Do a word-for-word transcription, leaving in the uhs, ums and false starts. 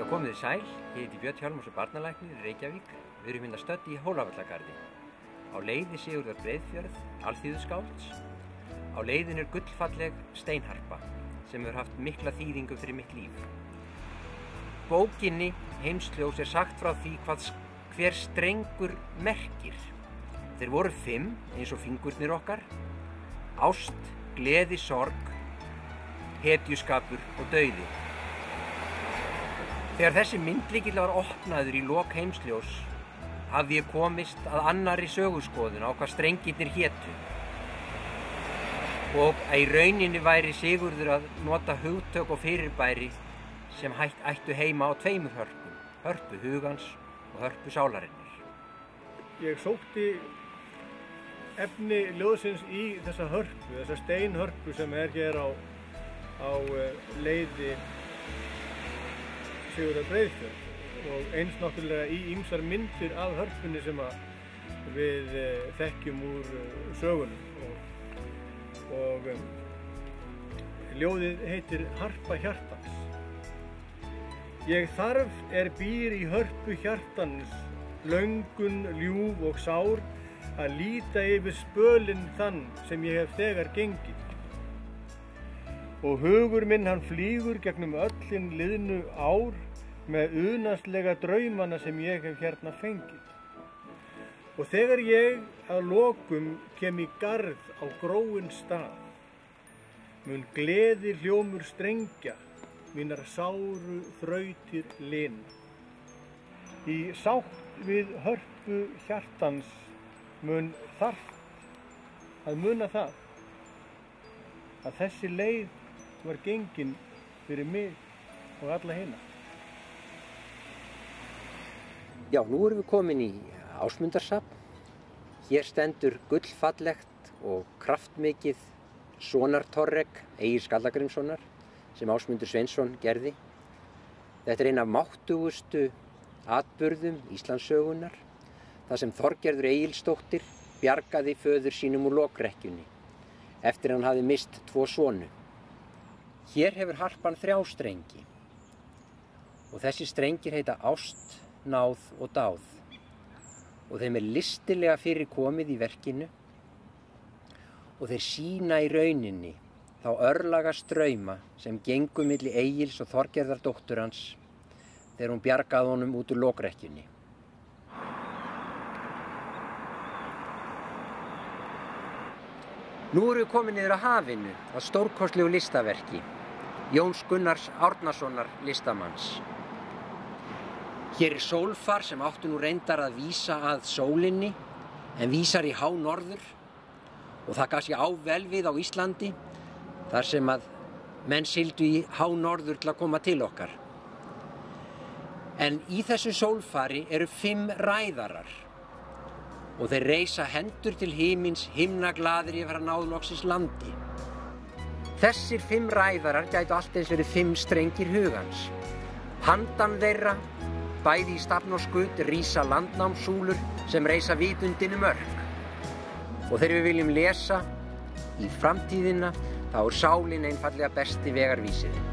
Komið þið sæl, ég heiti Björn Hjálmarsson barnalæknir í Reykjavík. Við erum hérna stödd í Hólavallagarði. Á leiði Sigurðar Breiðfjörð, alþýðuskálds. Á leiðin er gullfalleg steinharpa sem hefur haft mikla þýðingu fyrir mitt líf. Bókinni Heimsljós er sagt frá því hvað hver strengur merkir. Þeir voru fimm, eins og fingurnir okkar: ást, gleði, sorg, hetjuskapur og dauði. Þegar þessi myndlykill var opnaður í lok Heimsljós hafði ég komist að annarri söguskoðun á hvað strengirnir hétu. Og að í rauninni væri Sigurður að nota hugtök og fyrirbæri sem hætt, ættu heima á tveimur hörpum, hörpu hugans og hörpu sálarinnar. Ég sótti efni ljóðsins í þessa hörpu, þessa steinhörpu sem er hér á, á leiði Sigurðar Breiðfjörð og eins náttúrulega í ýmsar myndir af hörpunni sem við þekkjum úr sögunum. Og, og um, ljóðið heitir Harpa hjartans. Ég þarf er býr í hörpu hjartans, löngun, ljúf og sár, að líta yfir spölinn þann sem ég hef þegar gengið. Og hugur minn hann flýgur gegnum öllin liðnu ár með unaðslega draumana sem ég hef hérna fengið. Og þegar ég að lokum kem í garð á gróinn stað, mun gleði hljómur strengja, mínar sáru þrautir lina. Í sátt við hörpu hjartans mun þarft að muna það, að þessi leið var gengin fyrir mig og alla hina. Já, nú erum við komin í Ásmundarsafn. Hér stendur gullfallegt og kraftmikið sonartorrek Egils Skallagrímssonar sem Ásmundur Sveinsson gerði. Þetta er ein af máttugustu atburðum Íslandssögunnar, þar sem Þorgerður Egilsdóttir bjargaði föður sínum úr lokrekkjunni eftir hann hafði misst tvo sonu. Hér hefur harpan þrjá strengi og þessi strengir heita ást, náð og dáð og þeim er listilega fyrir komið í verkinu og þeir sýna í rauninni þá örlaga strauma sem gengu milli Egils og Þorgerðar dóttur hans þegar hún bjargaði honum út úr lokrekkjunni. Nú erum við komin niður að hafinu að stórkostlegu listaverki Jóns Gunnars Árnasonar listamanns. Hér er sólfar sem áttu nú reyndar að vísa að sólinni en vísar í hánorður og það gaf sér á vel við á Íslandi þar sem að menn sigldu í hánorður til að koma til okkar. En í þessu sólfari eru fimm ræðarar og þeir reisa hendur til himins himnaglaðir yfir að ná loksins landi. Þessir fimm ræðarar gætu allt eins verið fimm strengir hugans. Handan þeirra, bæði í stafn og skut, rísa landnámssúlur sem reisa vitundinu mörk. Og þegar við viljum lesa í framtíðina, þá er sálin einfaldlega besti vegarvísirinn.